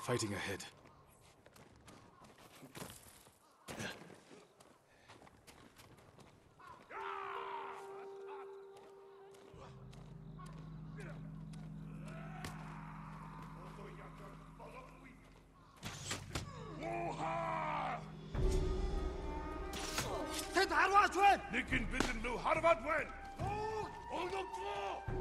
Fighting ahead. Nikin bidin lu harvat wen. Olduk två.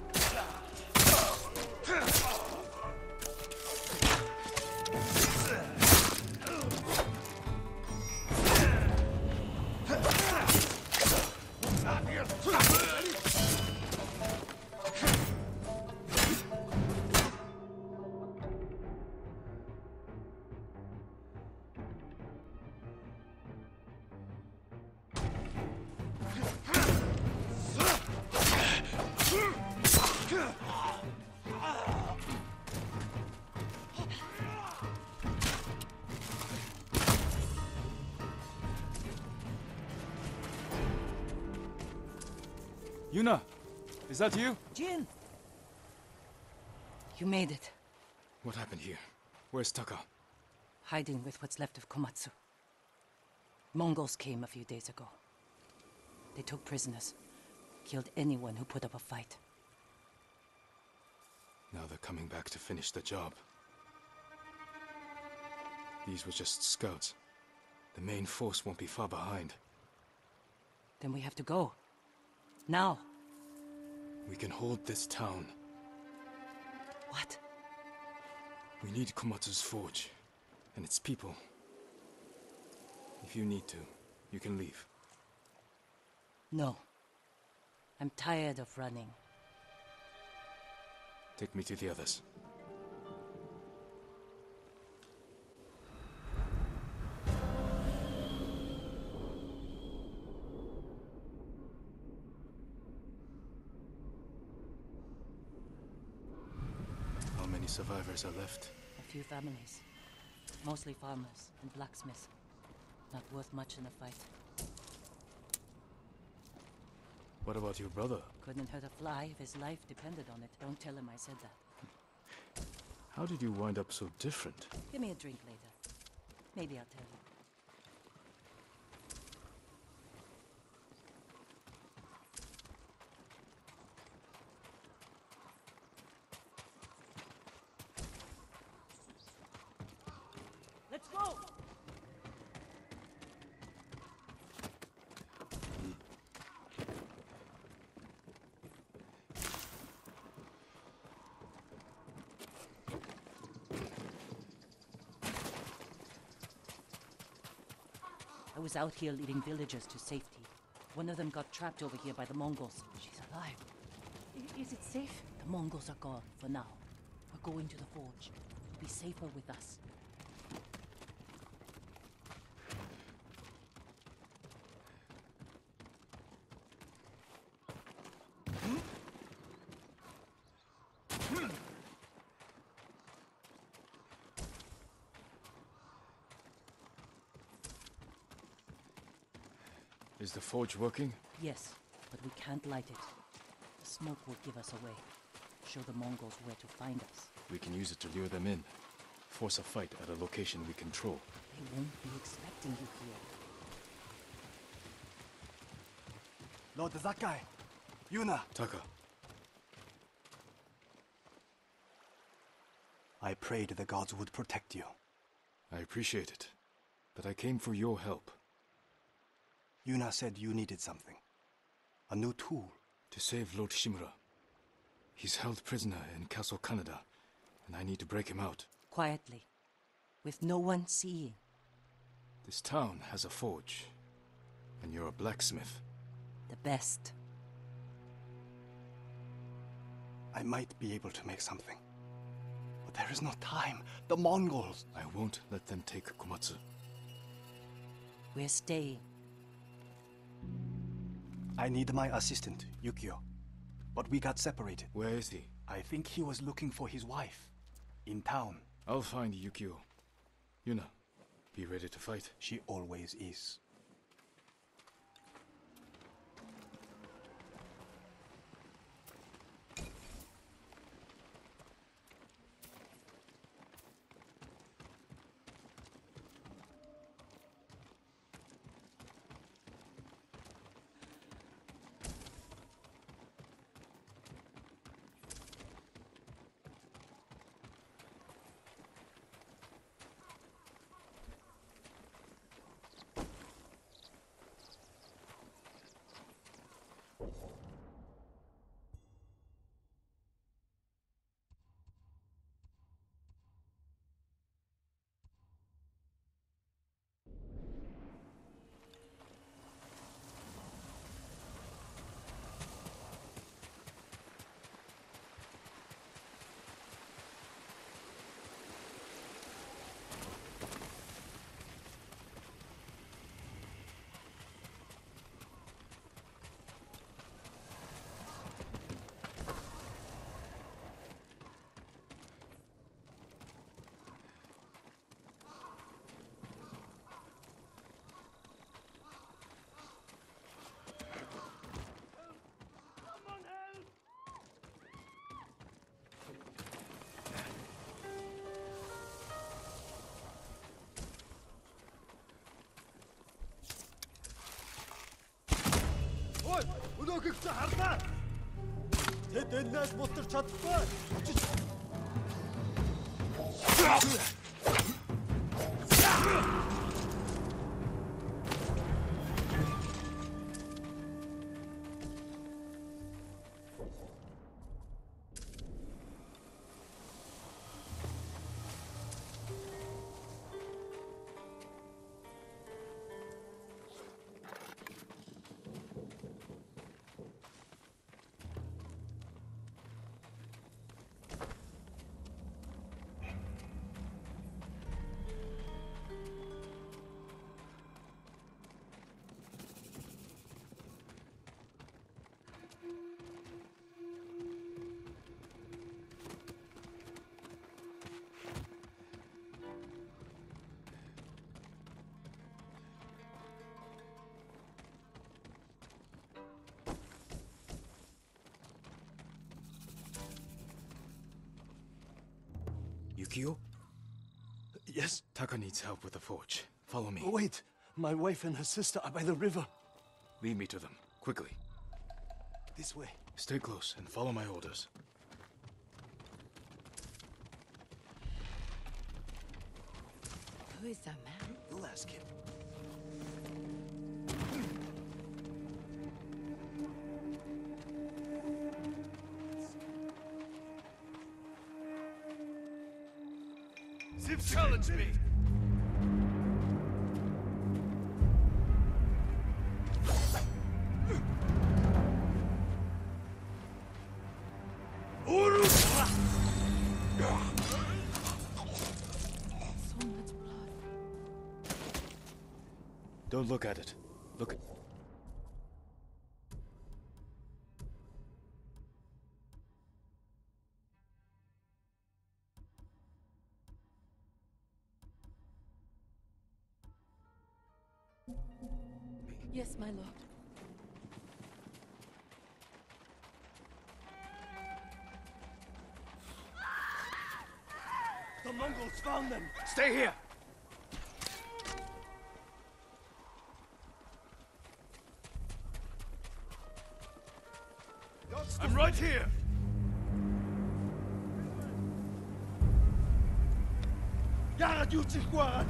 Yuna, is that you? Jin! You made it. What happened here? Where's Taka? Hiding with what's left of Komatsu. Mongols came a few days ago. They took prisoners. Killed anyone who put up a fight. Now they're coming back to finish the job. These were just scouts. The main force won't be far behind. Then we have to go. Now. We can hold this town. What? We need Komatsu's forge, and its people. If you need to, you can leave. No. I'm tired of running. Take me to the others. How many survivors are left? A few families. Mostly farmers and blacksmiths. Not worth much in a fight. What about your brother? Couldn't hurt a fly if his life depended on it. Don't tell him I said that. How did you wind up so different? Give me a drink later. Maybe I'll tell you. Let's go! I was out here leading villagers to safety. One of them got trapped over here by the Mongols. She's alive. Is it safe? The Mongols are gone for now. We're going to the forge. Be safer with us. Is the forge working? Yes, but we can't light it. The smoke will give us away. Show the Mongols where to find us. We can use it to lure them in. Force a fight at a location we control. They won't be expecting you here. Lord Zakai! Yuna! Taka, I prayed the gods would protect you. I appreciate it. But I came for your help. Yuna said you needed something. A new tool. To save Lord Shimura. He's held prisoner in Castle Kaneda, and I need to break him out. Quietly. With no one seeing. This town has a forge, and you're a blacksmith. The best. I might be able to make something. But there is no time. The Mongols! I won't let them take Komatsu. We're staying. I need my assistant, Yukio. But we got separated. Where is he? I think he was looking for his wife. In town. I'll find Yukio. Yuna, be ready to fight. She always is. Бүгэгцээ харлаа. Тэд энэс мултарч чадахгүй. Yukio? Yes? Taka needs help with the forge. Follow me. Wait. My wife and her sister are by the river. Lead me to them, quickly. This way. Stay close and follow my orders. Who is that man? You'll ask him. Ziv, challenge me! So much blood. Don't look at it. Look at... Yes, my lord. The Mongols found them. Stay here! I'm right here! Яагаад юу чихгүй байгаа?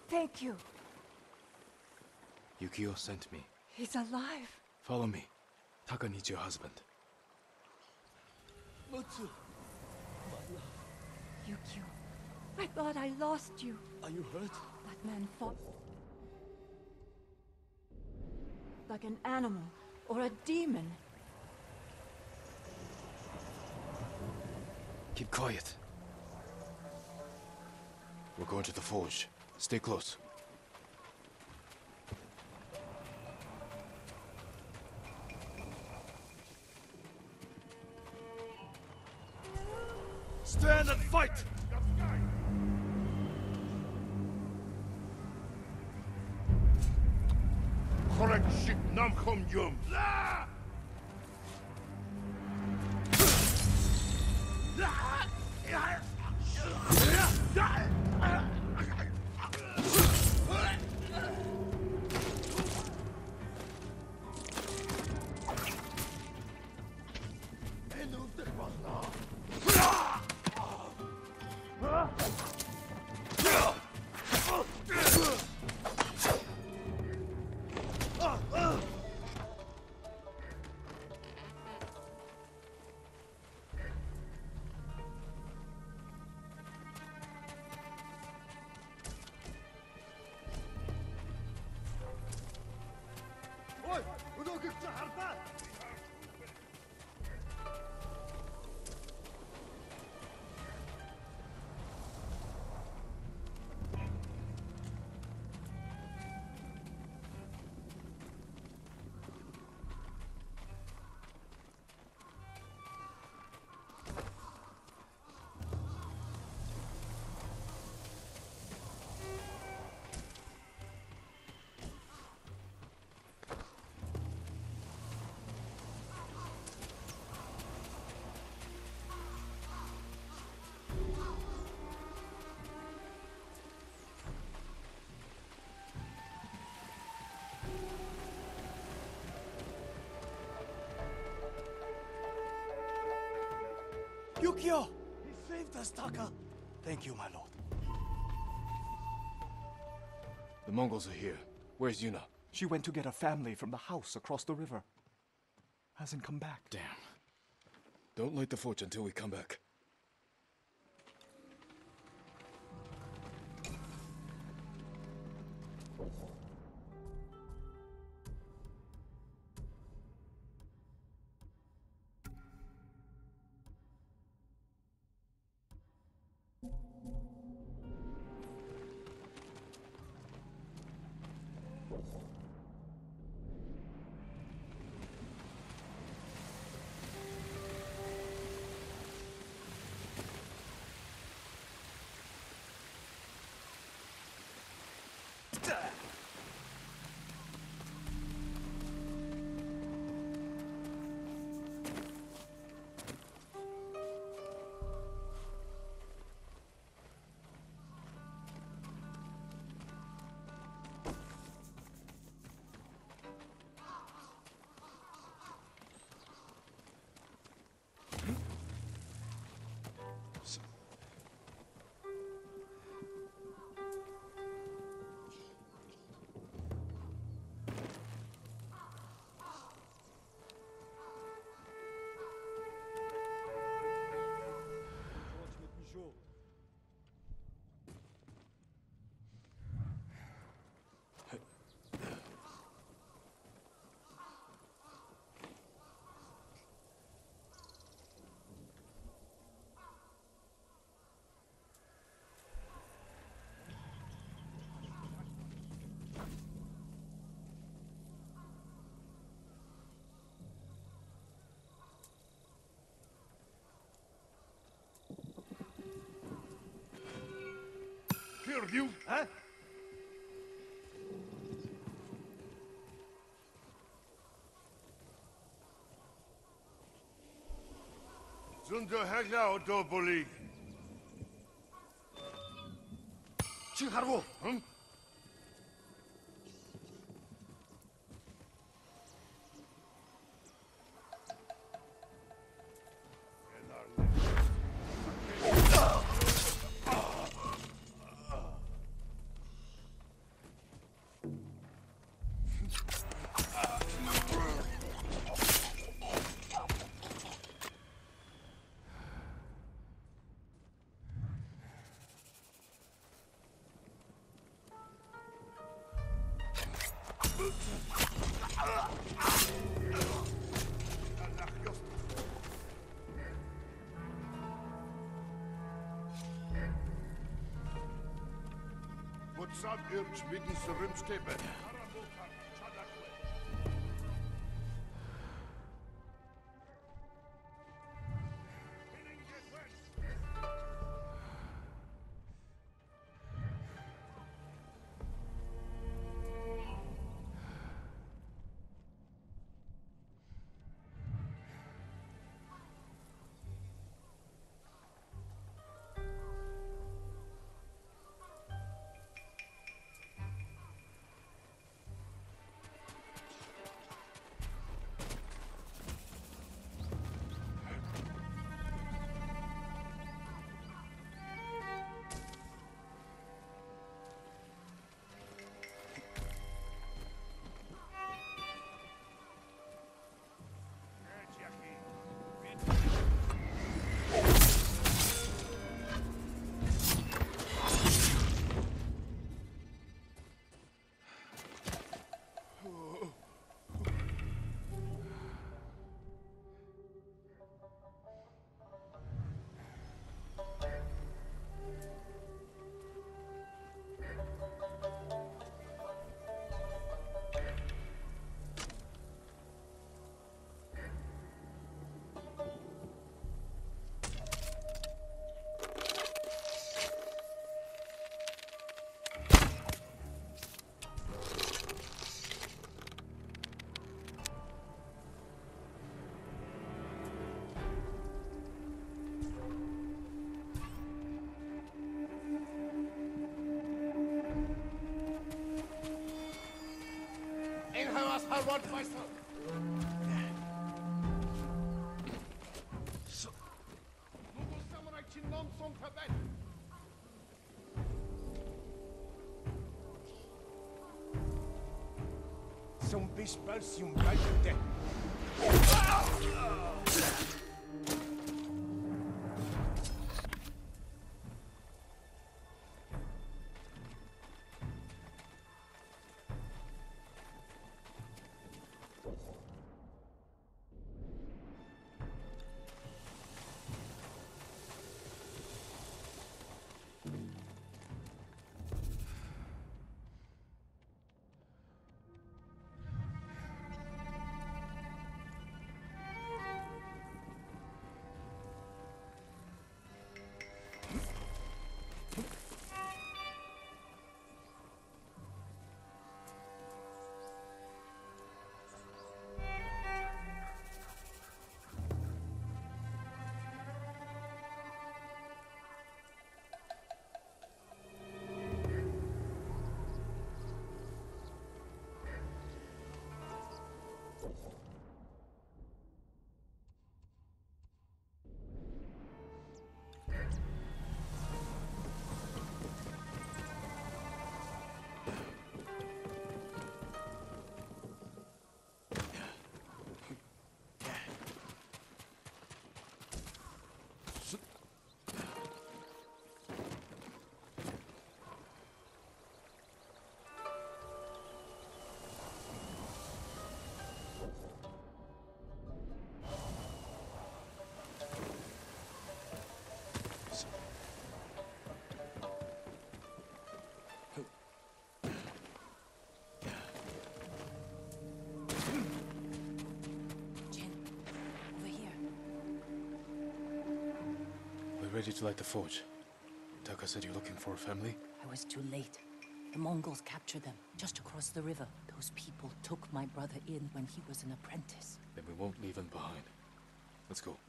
Thank you. Yukio sent me. He's alive. Follow me. Taka needs your husband. Mutsu, Yukio, I thought I lost you. are you hurt? That man fought like an animal or a demon. Keep quiet. We're going to the forge. Stay close. Stand and fight! Correct shit nam khom yum. Yukio! He saved us, Taka! Thank you, my lord. The Mongols are here. Where's Yuna? She went to get her family from the house across the river. Hasn't come back. Damn. Don't light the forge until we come back. Here, you! Huh? Zundo hagla do boli. Chiharu, Mutsad urge midden Surumskebe. Inhalas Harvard Faisal. Mughal Samurai Chinnom Song Tibet. Some bispels yung galite. Ready to light the forge. Taka said you're looking for a family? I was too late. The Mongols captured them, just across the river. Those people took my brother in when he was an apprentice. Then we won't leave him behind. Let's go.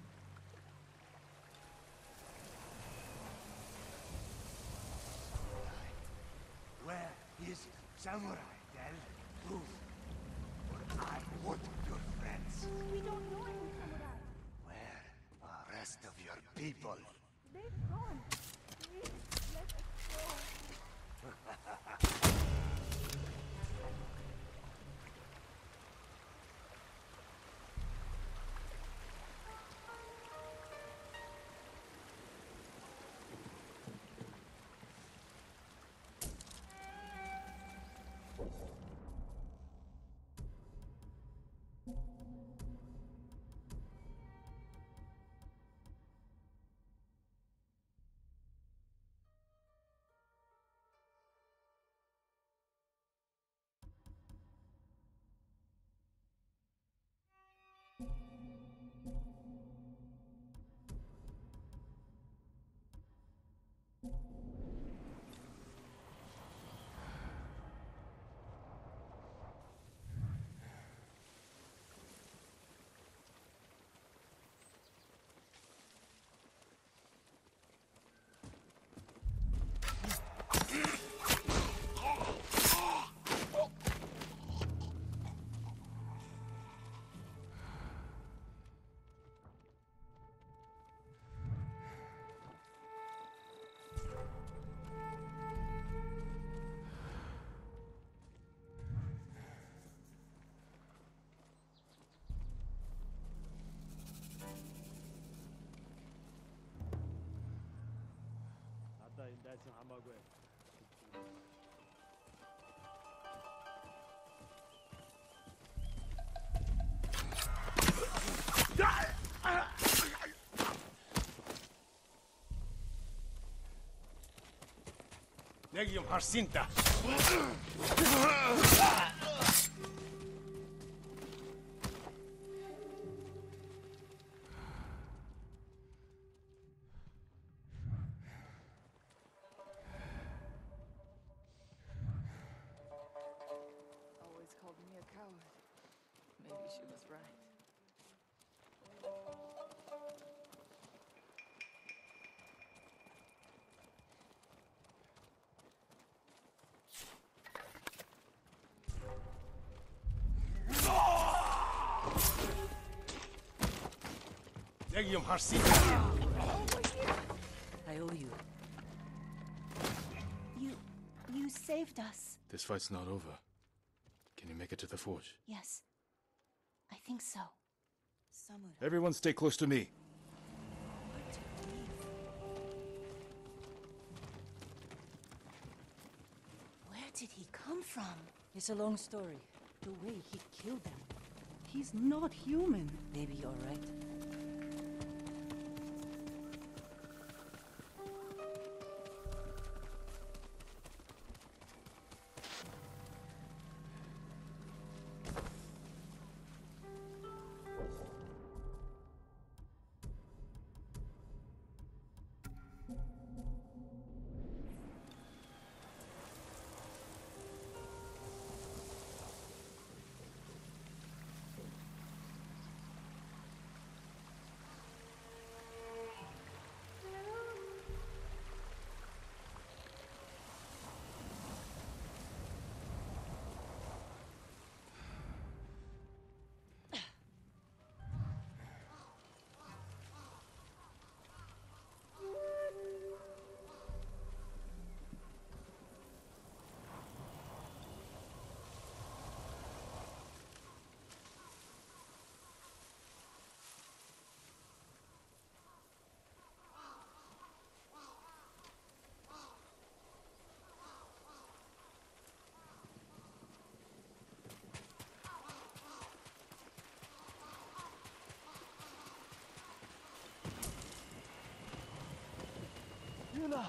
Where is Samurai, Del? Move. Or I would your friends. We don't know any samurai. Where are the rest of your people? They've gone. Please, let us go. Negium Harsinta! Always called me a coward. Maybe she was right. Negium Harsinta! I owe you. You saved us. This fight's not over. Can you make it to the forge? Yes. I think so. Samura. Everyone stay close to me. Where did he come from? It's a long story. The way he killed them. He's not human. Maybe you're right. Yuna!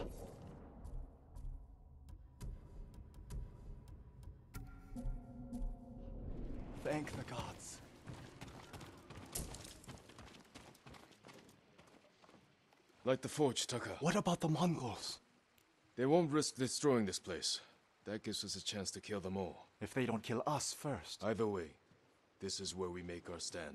Thank the gods. Light the forge, Taka. What about the Mongols? They won't risk destroying this place. That gives us a chance to kill them all. If they don't kill us first. Either way, this is where we make our stand.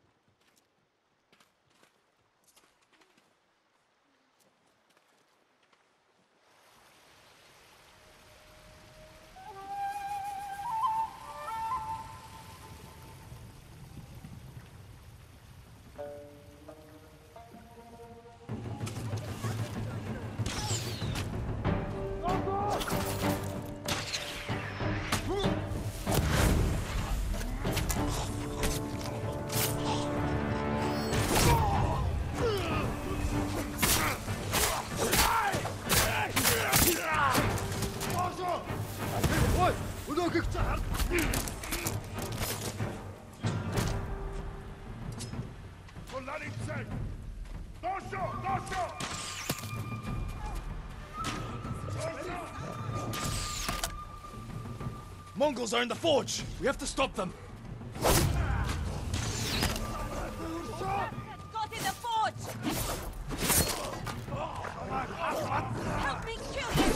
Mongols are in the forge! We have to stop them! Got in the forge! Help me kill him!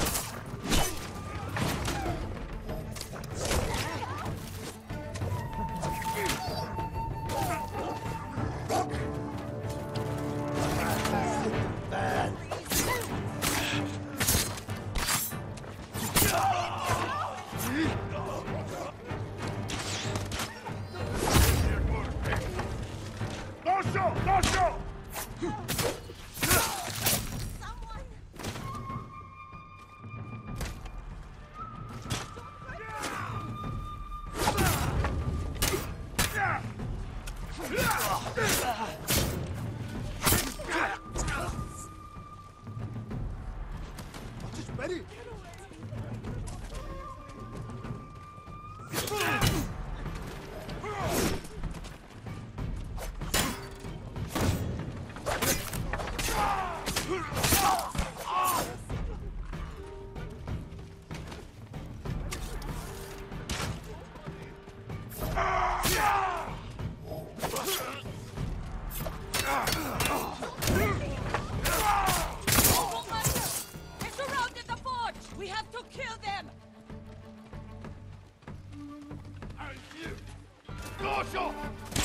Dosho!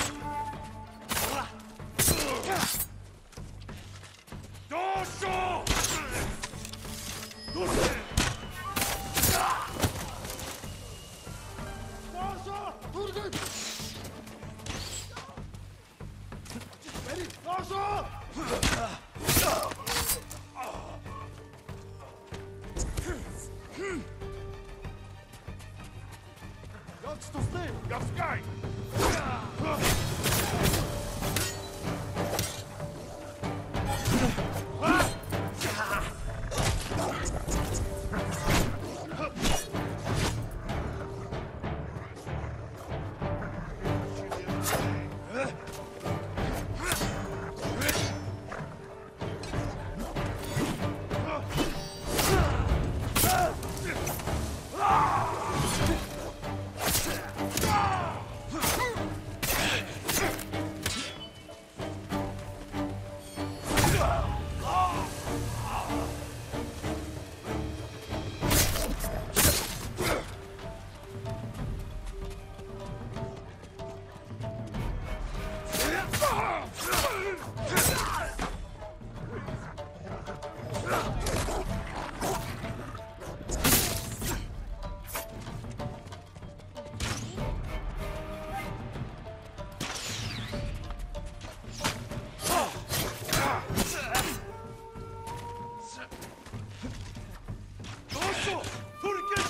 Dosho! Dosho! Dosho! Durgun! Beni! Dosho! Jak stosny! Yaskай! Dosho! Durgun!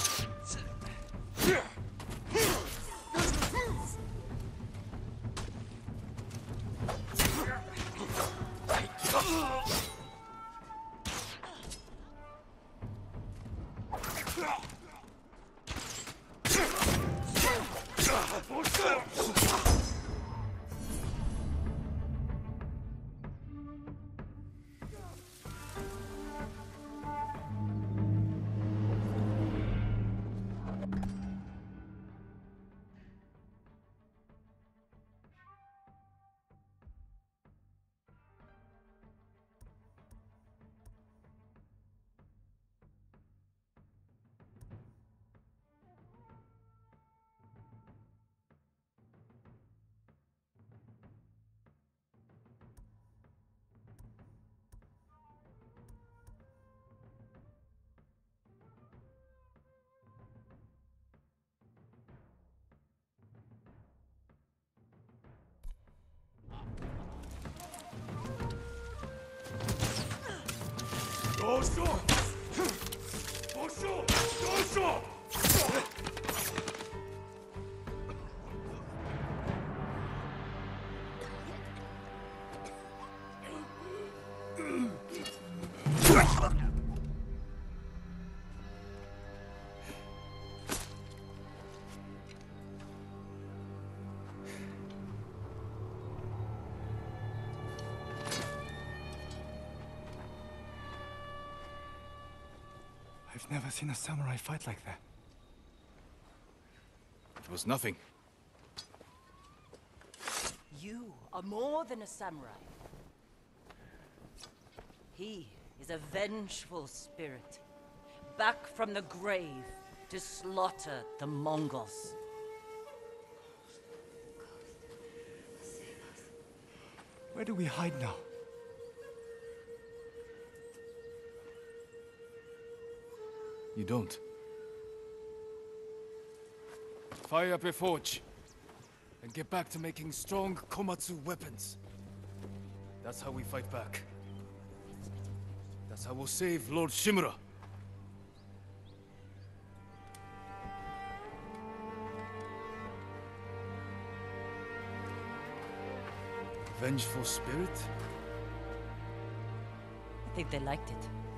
Dosho! Dosho! Dosho! I've never seen a samurai fight like that. It was nothing. You are more than a samurai. He is a vengeful spirit, back from the grave to slaughter the Mongols. Where do we hide now? You don't. Fire up a forge. And get back to making strong Komatsu weapons. That's how we fight back. That's how we'll save Lord Shimura. Vengeful spirit? I think they liked it.